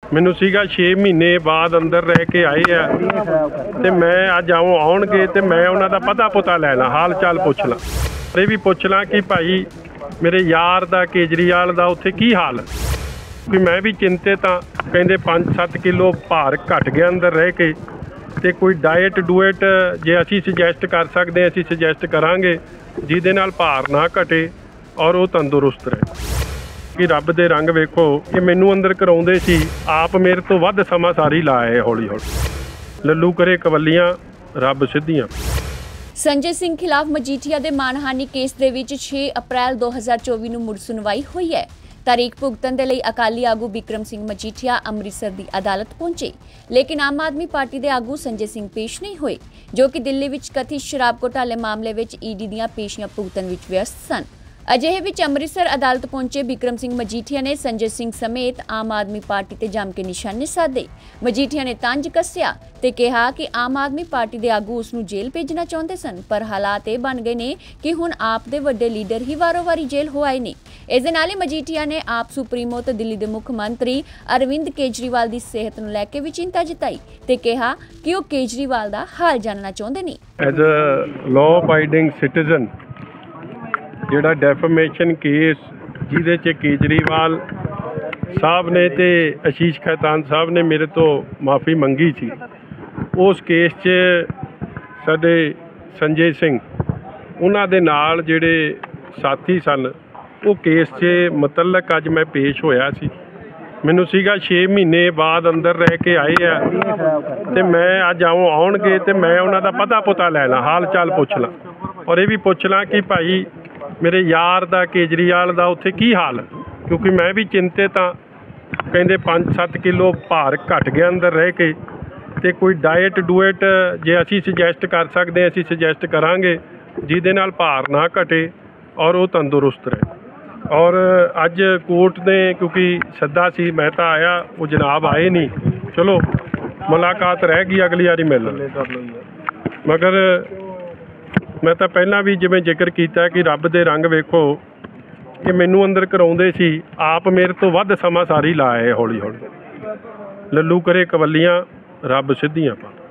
ਮੈਨੂੰ ਸੀਗਾ 6 ਮਹੀਨੇ ਬਾਅਦ ਅੰਦਰ ਰਹਿ ਕੇ ਆਏ ਆ ਤੇ ਮੈਂ ਅੱਜ ਆਉਣਗੇ ਤੇ ਮੈਂ ਉਹਨਾਂ ਦਾ ਪਤਾ ਲੈਣਾ, ਹਾਲ ਚਾਲ ਪੁੱਛ ਲਾਂ। ਇਹ ਵੀ ਪੁੱਛ ਲਾਂ ਕਿ ਭਾਈ ਮੇਰੇ ਯਾਰ ਦਾ ਕੇਜਰੀਵਾਲ ਦਾ ਉੱਥੇ ਕੀ ਹਾਲ, ਕਿ ਮੈਂ ਵੀ ਚਿੰਤਿਤ ਹਾਂ। ਕਹਿੰਦੇ 5-7 ਕਿਲੋ ਭਾਰ ਘਟ ਗਿਆ ਅੰਦਰ ਰਹਿ ਕੇ, ਤੇ ਕੋਈ ਡਾਈਟ ਜੇ ਅਸੀਂ ਸੁਜੈਸਟ ਕਰ ਸਕਦੇ ਅਸੀਂ ਸੁਜੈਸਟ ਕਰਾਂਗੇ ਜਿਹਦੇ ਨਾਲ ਭਾਰ ਨਾ ਘਟੇ ਔਰ ਉਹ ਤੰਦਰੁਸਤ ਰਹੇ। ਕਿ ਰੱਬ ਦੇ ਰੰਗ ਵੇਖੋ ਕਿ ਮੈਨੂੰ ਅੰਦਰ ਕਰਾਉਂਦੇ ਸੀ, ਆਪ ਮੇਰੇ ਤੋਂ ਵੱਧ ਸਮਾਂ ਸਾਰੀ ਲਾਏ ਹੌਲੀ ਹੌਲੀ। ਲੱਲੂ ਕਰੇ ਕਵੱਲੀਆਂ ਰੱਬ ਸਿੱਧੀਆਂ। ਸੰਜੇ ਸਿੰਘ ਖਿਲਾਫ ਮਜੀਠੀਆ ਦੇ ਮਾਨਹਾਨੀ ਕੇਸ ਦੇ ਵਿੱਚ 6 ਅਪ੍ਰੈਲ 2024 ਨੂੰ ਮੁੜ ਸੁਣਵਾਈ ਹੋਈ ਹੈ। ਤਾਰੀਖ ਭੁਗਤਣ ਦੇ ਲਈ ਅਕਾਲੀ ਆਗੂ ਬਿਕਰਮ ਸਿੰਘ ਮਜੀਠੀਆ ਅੰਮ੍ਰਿਤਸਰ ਦੀ ਅਦਾਲਤ ਪਹੁੰਚੇ, ਲੇਕਿਨ ਆਮ ਆਦਮੀ ਪਾਰਟੀ ਦੇ ਆਗੂ ਸੰਜੇ ਸਿੰਘ ਪੇਸ਼ ਨਹੀਂ ਹੋਏ, ਜੋ ਕਿ ਦਿੱਲੀ ਵਿੱਚ ਕਥਿਤ ਸ਼ਰਾਬ ਘੁਟਾਲੇ ਮਾਮਲੇ ਵਿੱਚ ਈਡੀ ਦੀਆਂ ਪੇਸ਼ੀਆਂ ਭੁਗਤਣ ਵਿੱਚ ਵਿਅਸਤ ਸਨ। ਅਜਿਹੇ ਵਿੱਚ ਅੰਮ੍ਰਿਤਸਰ ਅਦਾਲਤ ਪਹੁੰਚੇ ਬਿਕਰਮ ਸਿੰਘ ਮਜੀਠੀਆ ਨੇ ਸੰਜੇ ਸਿੰਘ ਸਮੇਤ ਆਮ ਆਦਮੀ ਪਾਰਟੀ ਤੇ ਜੰਮ ਕੇ ਨਿਸ਼ਾਨੇ ਸਾਧੇ। ਮਜੀਠੀਆ ਨੇ ਤੰਜ ਕੱਸਿਆ ਤੇ ਕਿਹਾ ਕਿ ਆਮ ਆਦਮੀ ਪਾਰਟੀ ਦੇ ਆਗੂ ਉਸ ਨੂੰ ਜੇਲ੍ਹ ਭੇਜਣਾ ਚਾਹੁੰਦੇ ਸਨ, ਪਰ ਹਾਲਾਤ ਇਹ ਬਣ ਗਏ ਨੇ ਕਿ ਹੁਣ ਆਪ ਦੇ ਵੱਡੇ ਲੀਡਰ ਹੀ ਵਾਰੋ-ਵਾਰੀ ਜੇਲ੍ਹ ਹੋ ਆਏ ਨੇ। ਇਸ ਦੇ ਨਾਲ ਹੀ ਮਜੀਠੀਆ ਨੇ ਆਪ ਸੁਪਰੀਮੋ ਤੇ ਦਿੱਲੀ ਦੇ ਮੁੱਖ ਮੰਤਰੀ ਅਰਵਿੰਦ ਕੇਜਰੀਵਾਲ ਦੀ ਸਿਹਤ ਨੂੰ ਲੈ ਕੇ ਵੀ ਚਿੰਤਾ ਜਤਾਈ ਤੇ ਕਿਹਾ ਕਿ ਉਹ ਕੇਜਰੀਵਾਲ ਦਾ ਹਾਲ ਜਾਣਨਾ ਚਾਹੁੰਦੇ ਨੇ। As a law abiding citizen, ਜਿਹੜਾ ਡੈਫੇਮੇਸ਼ਨ ਕੇਸ ਜਿਹਦੇ 'ਚ ਕੇਜਰੀਵਾਲ ਸਾਹਿਬ ਨੇ ਤੇ ਆਸ਼ੀਸ਼ ਖੈਤਾਨ ਸਾਹਿਬ ਨੇ ਮੇਰੇ ਤੋਂ ਮਾਫੀ ਮੰਗੀ ਸੀ, ਉਸ ਕੇਸ 'ਚ ਸਾਡੇ ਸੰਜੇ ਸਿੰਘ ਉਹਨਾਂ ਦੇ ਨਾਲ ਜਿਹੜੇ ਸਾਥੀ ਸਨ, ਉਹ ਕੇਸ 'ਚ ਮੁਤਲਕ ਅੱਜ ਮੈਂ ਪੇਸ਼ ਹੋਇਆ ਸੀ। ਮੈਨੂੰ ਸੀਗਾ 6 ਮਹੀਨੇ ਬਾਅਦ ਅੰਦਰ ਰਹਿ ਕੇ ਆਏ ਆ ਤੇ ਮੈਂ ਅੱਜ ਆਉਣਗੇ ਤੇ ਮੈਂ ਉਹਨਾਂ ਦਾ ਪਤਾ ਲੈਣਾ, ਹਾਲ ਚਾਲ ਪੁੱਛ ਲਾਂ। ਔਰ ਇਹ ਵੀ ਪੁੱਛ ਲਾਂ ਕਿ ਭਾਈ ਮੇਰੇ ਯਾਰ ਦਾ ਕੇਜਰੀਵਾਲ ਦਾ ਉੱਥੇ ਕੀ ਹਾਲ, ਕਿਉਂਕਿ ਮੈਂ ਵੀ ਚਿੰਤਿਤ ਹਾਂ। ਕਹਿੰਦੇ 5-7 ਕਿਲੋ ਭਾਰ ਘਟ ਗਿਆ ਅੰਦਰ ਰਹਿ ਕੇ, ਤੇ ਕੋਈ ਡਾਈਟ ਜੇ ਅਸੀਂ ਸੁਜੈਸਟ ਕਰ ਸਕਦੇ ਅਸੀਂ ਸੁਜੈਸਟ ਕਰਾਂਗੇ ਜਿਹਦੇ ਨਾਲ ਭਾਰ ਨਾ ਘਟੇ ਔਰ ਉਹ ਤੰਦਰੁਸਤ ਰਹੇ। ਔਰ ਅੱਜ ਕੋਰਟ ਨੇ ਕਿਉਂਕਿ ਸੱਦਾ ਸੀ, ਮੈਂ ਤਾਂ ਆਇਆ, ਉਹ ਜਨਾਬ ਆਏ ਨਹੀਂ। ਚਲੋ ਮੁਲਾਕਾਤ ਰਹਿ ਗਈ, ਅਗਲੀ ਵਾਰੀ ਮਿਲ ਮਗਰ ਮੈਂ ਤਾਂ ਪਹਿਲਾਂ ਵੀ ਜਿਵੇਂ ਜ਼ਿਕਰ ਕੀਤਾ ਕਿ ਰੱਬ ਦੇ ਰੰਗ ਵੇਖੋ ਕਿ ਮੈਨੂੰ ਅੰਦਰ ਕਰਾਉਂਦੇ ਸੀ, ਆਪ ਮੇਰੇ ਤੋਂ ਵੱਧ ਸਮਾਂ ਸਾਰੀ ਲਾਏ ਹੌਲੀ ਹੌਲੀ। ਲੱਲੂ ਕਰੇ ਕਵੱਲੀਆਂ ਰੱਬ ਸਿੱਧੀਆਂ ਪਾ।